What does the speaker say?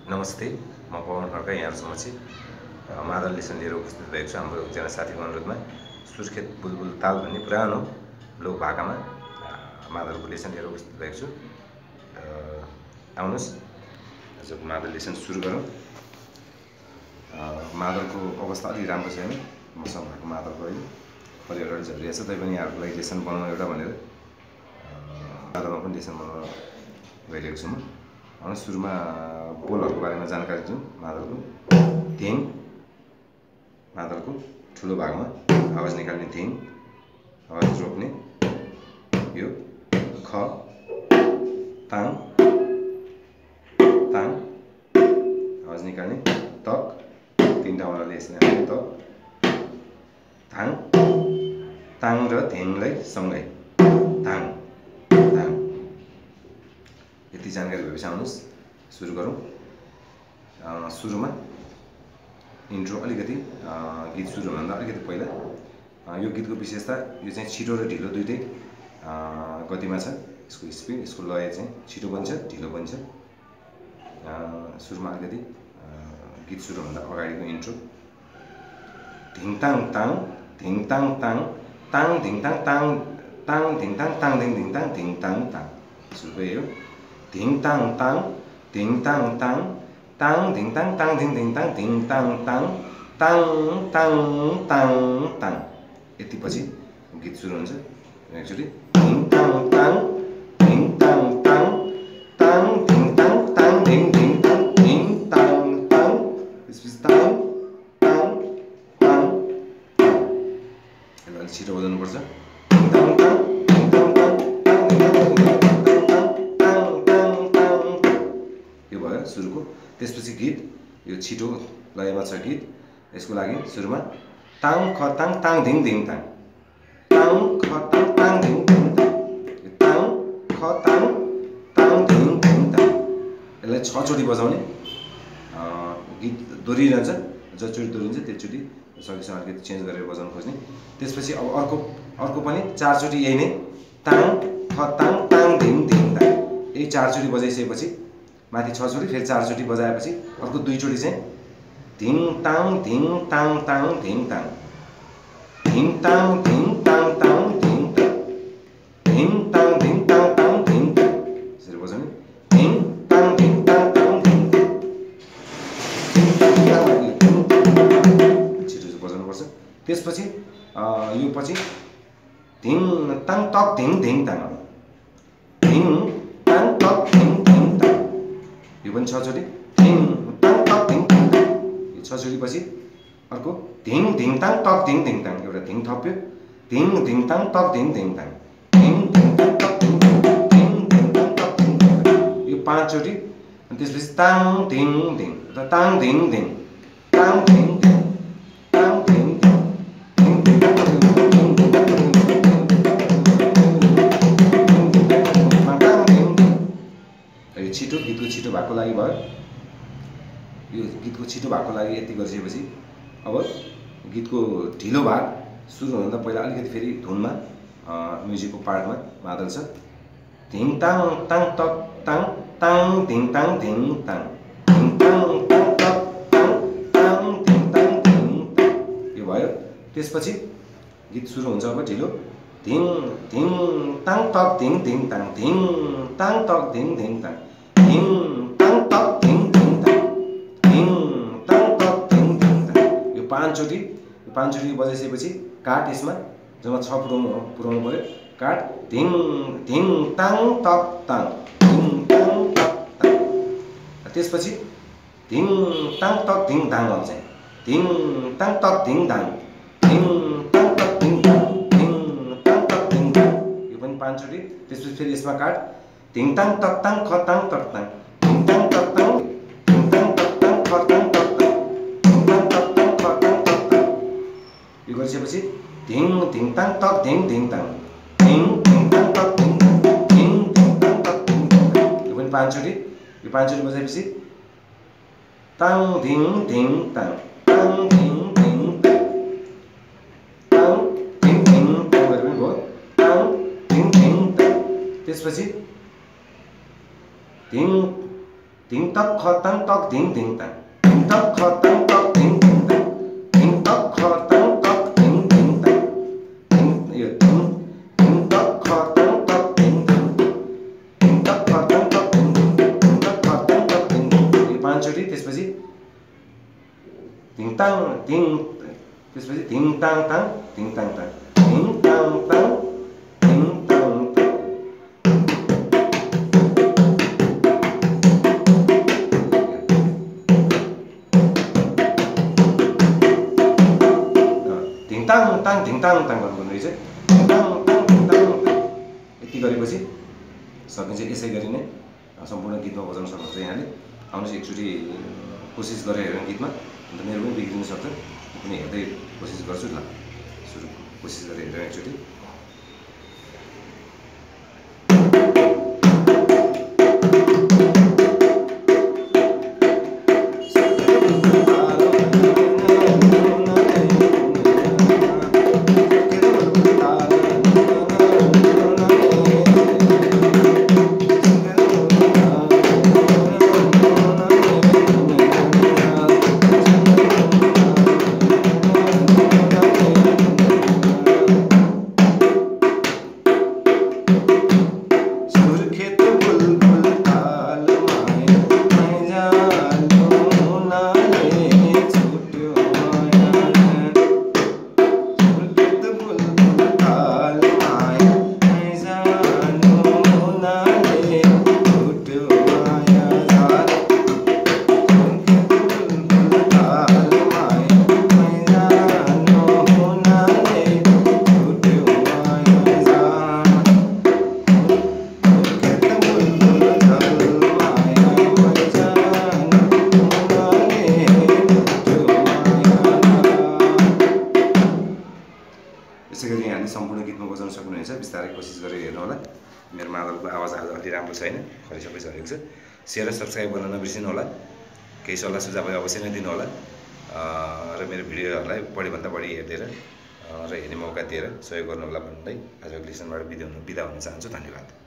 नमस्ते, म पवन खड्का यहाँहरु समक्ष मादल लेसन लिएर उपस्थित भएको छु। हाम्रो एकजना साथीको अनुरोधमा सुर्खेत बुलबुल ताल भन्ने पुरानो लोक भाकामा मादलको लेसन लिएर उपस्थित भएको छु। आउनुस् आजको मादल लेसन सुरु गरौँ। मादलको अवस्था अलि राम्रो छैन, मसँग भएको मादलको अहिले अलि अगाडि झरिरहेछ। तैपनि यहाँहरुको लागि लेसन बनाउँ एउटा भनेर मादलमा पनि लेसन बनाउन गइरहेको छु म। सुरुमा बोलहरुको बारेमा जानकारी दिउँ। मादलको धिङ, मादलको ठुलो भागमा आवाज निकाल्ने धिङ, आवाज रोक्ने यो ख, ताङ, ताङ, आवाज निकाल्ने तक, तीनटा वालाले यसले हाल्ने तक, थाङ, ताङ र धिङलाई सँगै थाङ, थाङ। यति जानकारी भएपछि आउनुस् सुरु गरौँ। सुरुमा इन्ट्रो अलिकति गीत सुरु हुनुभन्दा अलिकति पहिला यो गीतको विशेषता यो चाहिँ छिटो र ढिलो दुईटै गतिमा छ। यसको स्पिड, यसको लय चाहिँ छिटो पनि छ ढिलो पनि छ। सुरुमा अलिकति गीत सुरु हुनुभन्दा अगाडिको इन्ट्रो धिङताङ ताङ, धिङताङ ताङ, ताङ धिङताङ ताङ, ताङ धिङताङ ताङ धिङताङ धिङताङ ताङ। सुरु भयो धिङताङ ताङ, धिङताङ ताङ, ताङ धिङताङ ताङ धिङताङ धिङताङ ताङ, ताङ ताङ ताङ ताङ। यति पछि गीत सुरु हुन्छ। एकचोटि धिङताङ ताङ, धिङताङ ताङ, ताङ धिङताङ ताङ धिङताङ धिङताङ ताङ। त्यसपछि ताङ ताङ ताङ। यसलाई अलि छिटो बजाउनुपर्छ। धिङताङ ताङ, धिङताङ ताङ, ताङ धिङताङ सुरुको। त्यसपछि गीत यो छिटो लयमा छ गीत। यसको लागि सुरुमा ताङ ख ताङ ताङ धिङ धिङ ताङ, ताङ ख ताङ ताङ धिङ धिङ ताङ, ताङ ख ताङ ताङ धिङ धिङ ताङ। यसलाई 6 चोटी बजाउने। गीत दोहोरिरहन्छ, जतिचोटि दोहोरिन्छ त्यसचोटि सकेसम्म अलिकति चेन्ज गरेर बजाउन खोज्ने। त्यसपछि अब अर्को पनि 4 चोटी यही नै ताङ ख ताङ ताङ धिङ धिङ ताङ। यही 4 चोटी बजाइसकेपछि माथि 6 चोटी फेरि 4 चोटी बजाएपछि अर्को 2 चोटी चाहिँ धिङ ताङ धिङ ताङ ताङ धिङ ताङ, धिङ ताङ धिङ ताङ ताङ धिङ ताङ, धिङ ताङ धिङ ताङ ताङ धिङ ताङ। यसरी बजाउने धिङ ताङ धिङ ताङ ताङ धिङ ताङ, धिङ ताङ ताङ छिटो बजाउनुपर्छ। त्यसपछि यो पछि धिङ ताङ तक धिङ धिङ ताङ, धिङ ताङ तक धिङ धिङ ताङ। यो पनि 6 चोटी धिङ ताङ तक धिङ धिङ ताङ। यो 6 चोटी पछि अर्को धिङ धिङ ताङ तक धिङ धिङ ताङ। एउटा धिङ थप्यो, धिङ धिङ ताङ तक धिङ धिङ ताङ, धिङ धिङ ताङ तक धिङ धिङ ताङ, धिङ धिङ ताङ तक धिङ धिङ ताङ। यो 5 चोटी। अनि त्यसपछि ताङ धिङ धिङ, ताङ धिङ धिङ, ताङ धिङ धिङ, ताङ धिङ धिङ, धिङ धिङ ताङ धिङ धिङ धिङ धिङ ताङ धिङ धिङ ताङ धिङ धिङ। यो छिटो गीतको छिटो भएको लागि भयो। यो गीतको छिटो भएको लागि यति गरिसकेपछि अब गीतको ढिलो भाग सुरु हुनुभन्दा पहिला अलिकति फेरि धुनमा म्युजिकको पार्टमा मादल छ धिङ ताङ ताङ तक ताङ, ताङ धिङ ताङ धिङ ताङ, धिङ ताङ ताङ तक ताङ, ताङ धिङ ताङ धिङ ताङ। यो भयो। त्यसपछि गीत सुरु हुन्छ अब ढिलो धिङ धिङ ताङ तक धिङ धिङ ताङ, धिङ ताङ तक धिङ धिङ ताङ, धिङ ताङ तक धिङ धिङ ताङ, धिङ ताङ तक धिङ धिङ ताङ। यो 5 चोटी। यो 5 चोटी बजाइसकेपछि काट यसमा जम्मा 6 पुर्याउनु पर्यो। काट धिङ धिङ ताङ तक ताङ, धिङ ताङ तक ताङ। त्यसपछि धिङ ताङ तक धिङ धाङ आउँछ। धिङ ताङ तक धिङ धाङ, धिङ ताङ तक धिङ धाङ, धिङ ताङ तक धिङ धाङ। यो पनि 5 चोटी। त्यसपछि फेरि यसमा काट धिङ ताङ तक ताङ ख ताङ तक ताङ, धिङ ताङ तक ताङ, धिङ ताङ तक ताङ ख ताङ तक ताङ, धिङ ताङ तक ताङ ख ताङ तक ताङ। यो गरिसकेपछि धिङ धिङ ताङ तक धिङ धिङ ताङ, धिङ धिङ ताङ तक धिङ धिङ, धिङ धिङ ताङ तक धिङ धिङ ताङ। यो पनि 5 चोटी। यो 5 चोटी बजाएपछि ताङ धिङ धिङ ताङ, ताङ धिङ धिङ ताङ, ताङ धिङ धिङ ताङ गरेर पनि भयो। ताङ धिङ धिङ ताङ। त्यसपछि धिङ धिङ तक खतङ तक धिङ धिङ ताङ धिङ तक खतङ तक धिङ धिङ ताङ धिङ तक खतङ तक धिङ धिङ ताङ यो धिङ धिङ तक खतङ तक धिङ धिङ धिङ तक खतङ तक धिङ धिङ धिङ तक खतङ तक धिङ धिङ यो 5 चोटी त्यसपछि धिङ ताङ धिङ त्यसपछि धिङ ताङ ताङ धिङ ताङ ताङ धिङ ताङ ताङ धिङ ताङ ताङ धिङ ताङ ताङ धिङ ताङ ताङ गर्नुपर्ने रहेछ धिङ ताङ ताङ धिङ ताङ ताङ यति गरेपछि सकिन्छ यसै गरी नै सम्पूर्ण गीतमा बजाउन सक्नुहुन्छ यहाँले आउनुहोस् एकचोटि कोसिस गरेर हेरौँ गीतमा अन्त मेरो पनि बिग्रिन सक्छ म पनि हेर्दै कोसिस गर्छु ल सुरु कोसिस गरेर हेरौँ एकचोटि यसै गरी यहाँले सम्पूर्ण गीतमा बजाउन सक्नुहुनेछ बिस्तारै कोसिस गरेर हेर्नु होला मेरो मादलको आवाज आज अलि राम्रो छैन खरिसबै झरेको छ सेयर र सब्सक्राइब गर्न नबिर्सिनु होला केही सल्लाह सुझाव अवश्य नै दिनु होला र मेरो भिडियोहरूलाई बढीभन्दा बढी हेरिदिएर र हेर्ने मौका दिएर सहयोग गर्नु होला भन्दै आजको लेसनबाट बिदा हुन चाहन्छु धन्यवाद।